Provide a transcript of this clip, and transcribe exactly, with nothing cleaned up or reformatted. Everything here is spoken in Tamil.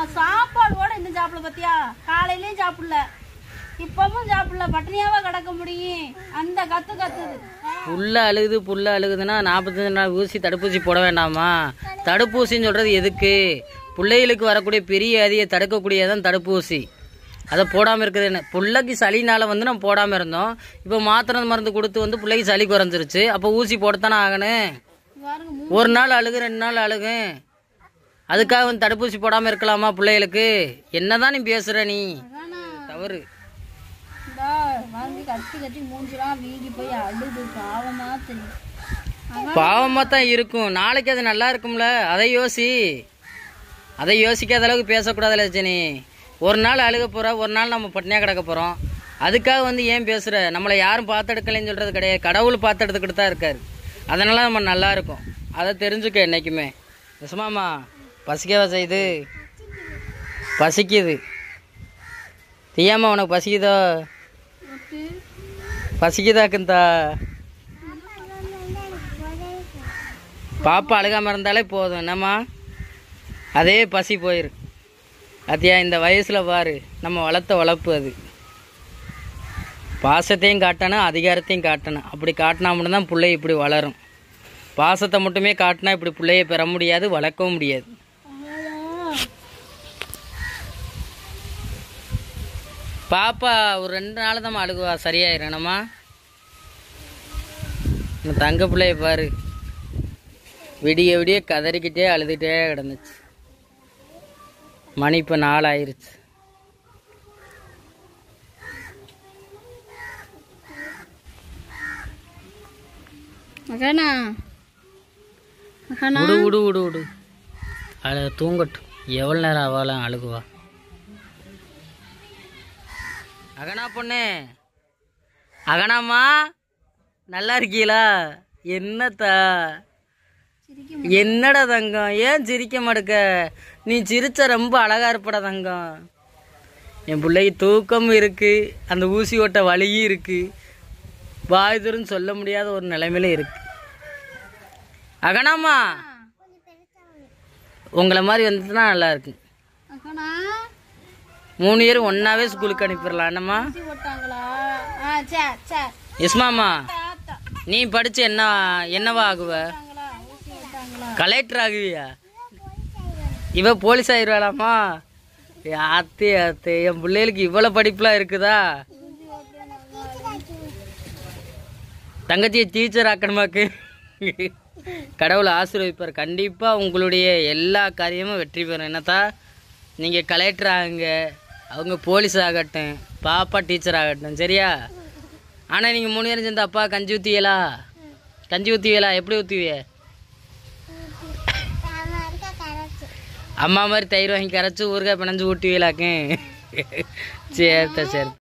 சாப்பாடோட இன்னும் சாப்பிடல பத்தியா? காலையிலயும் சாப்பிடல, இப்பவும் சாப்பிடல, பட்டினியாவா கிடக்க முடியும்? அந்த கத்து கத்துது. புல்ல அழுகுது புல்ல அழுகுதுன்னா நாற்பத்தஞ்சு நாள் ஊசி தடுப்பூசி போட வேண்டாமா? தடுப்பூசின்னு சொல்றது எதுக்கு? பிள்ளைகளுக்கு வரக்கூடிய பெரிய அதியை தடுக்கக்கூடியதான் தடுப்பூசி. அதை போடாமல் இருக்குது என்ன? பிள்ளைக்கு சளினால வந்து நம்ம போடாமல் இருந்தோம். இப்போ மாத்திரை மருந்து கொடுத்து வந்து பிள்ளைக்கு சளி குறைஞ்சிருச்சு. அப்போ ஊசி போடத்தானே ஆகணும். ஒரு நாள் அழுகு, ரெண்டு நாள் அழுகு, அதுக்காக வந்து தடுப்பூசி போடாமல் இருக்கலாமா பிள்ளைகளுக்கு? என்னதான் நீ பேசுற? நீ தவறு. பாவமா தான் இருக்கும். நாளைக்கு அது நல்லா இருக்கும்ல, அதை யோசி. அதை யோசிக்காத அளவுக்கு பேசக்கூடாது லட்சணி. ஒரு நாள் அழுக போற, ஒரு நாள் நம்ம பட்டினியாக கிடக்க போறோம். அதுக்காக வந்து ஏன் பேசுற? நம்மளை யாரும் பார்த்தெடுக்கலைன்னு சொல்றது கிடையாது. கடவுள் பார்த்தெடுத்துக்கிட்டு தான் இருக்காரு. அதனால நம்ம நல்லா இருக்கும். அதை தெரிஞ்சுக்க என்னைக்குமே. நிசமாமா பசிக்கவா செய்யுது? பசிக்குது. தீயாமா உனக்கு பசிக்குதோ? பசிக்குதாக்குந்தா? பாப்பா அழுகாம இருந்தாலே போதும் என்னம்மா? அதே பசி போயிரு. அத்தியா இந்த வயசில் பாரு, நம்ம வளர்த்த வளர்ப்பு அது. பாசத்தையும் காட்டணும், அதிகாரத்தையும் காட்டணும். அப்படி காட்டினா மட்டும்தான் பிள்ளை இப்படி வளரும். பாசத்தை மட்டுமே காட்டினா இப்படி பிள்ளைய பெற முடியாது, வளர்க்கவும் முடியாது. பாப்பா ஒரு ரெண்டு நாள் தான் அழுகுவா, சரியாயிரணுமா? தங்க பிள்ளைய பாரு, விடிய விடிய கதறிக்கிட்டே அழுதுகிட்டே கிடந்துச்சு. மணி இப்போ நாலு ஆயிருச்சு. விடு விடு விடு விடு அழு, தூங்கட்டும். எவ்வளோ நேரம் ஆவாலாம் அழுகுவா? அகனா பொண்ணு, அகனாம்மா நல்லா இருக்கீங்களா? என்னத்தா என்னடா தங்கம், ஏன் சிரிக்க மாட்டுக்க? நீ சிரிச்ச ரொம்ப அழகா இருப்படா தங்கம். என் பிள்ளைக்கு தூக்கமும் இருக்கு, அந்த ஊசி ஓட்ட வலியும் இருக்கு, வாய் தூரம் சொல்ல முடியாத ஒரு நிலைமையில இருக்கு. அகனாமா உங்களை மாதிரி வந்துட்டுனா நல்லா இருக்கு. மூணு பேரும் ஒன்னாவே ஸ்கூலுக்கு அனுப்பிடலாம் என்னம்மா? எஸ்மாமா நீ படிச்சு என்ன என்னவா ஆகுவ? கலெக்டர் ஆகுவியா? இவ போலீஸ் ஆயிடுவாளாமா? ஆத்தே ஆத்தே, என் பிள்ளைகளுக்கு இவ்வளவு படிப்புலாம் இருக்குதா? தங்கச்சியை டீச்சர் ஆக்கணுமாக்கு கடவுளை ஆசீர்வதிப்பார். கண்டிப்பா உங்களுடைய எல்லா காரியமும் வெற்றி பெறும். என்னத்தா நீங்க கலெக்டர் ஆகுங்க, அவங்க போலீஸ் ஆகட்டும், பாப்பா டீச்சர் ஆகட்டும், சரியா? ஆனா நீங்க மூணு பேரும் சேர்ந்து அப்பா கஞ்சி ஊத்துவீங்களா? கஞ்சி ஊத்துவீங்களா? எப்படி ஊத்துவிய? அம்மா மாதிரி தயிர் வாங்கி கரைச்சி ஊறுகாய் பிணைஞ்சு ஊட்டுவீங்களாக்கு? சரி சரி.